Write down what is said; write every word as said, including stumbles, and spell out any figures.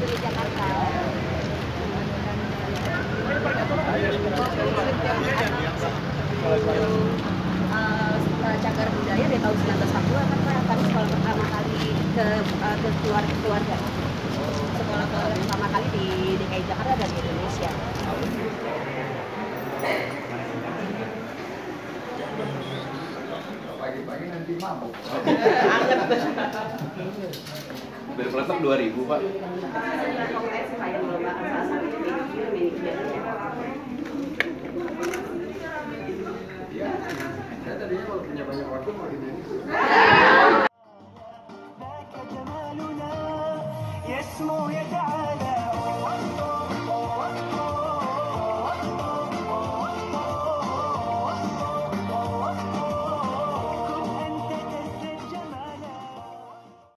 di Jakarta. Uh, cagar budaya dari tahun seribu sembilan ratus empat puluh kan Pak, kami sekolah pertama kali ke uh, ke keluarga keluarga sekolah keluarga pertama kali di D K I Jakarta dan di Indonesia. Pagi-pagi nanti mabuk. Anget. Dari peletok dua ribu Pak. Kompetisi Pak yang lomba salah satu video mini Ya, saya tadinya kalau punya banyak waktu mau di